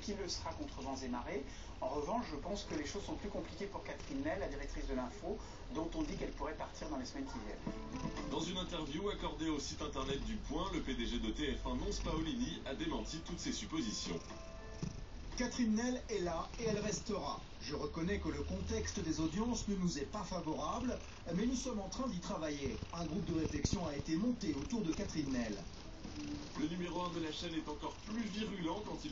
qui le sera contre vents et marées. En revanche, je pense que les choses sont plus compliquées pour Catherine Ney, la directrice de l'Info, dont on dit qu'elle pourrait partir dans les semaines qui viennent. Dans une interview accordée au site internet du Point, le PDG de TF1, Nonce Paolini, a démenti toutes ces suppositions. Catherine Ney est là et elle restera. Je reconnais que le contexte des audiences ne nous est pas favorable, mais nous sommes en train d'y travailler. Un groupe de réflexion a été monté autour de Catherine Ney. Le numéro 1 de la chaîne est encore plus virulent quand il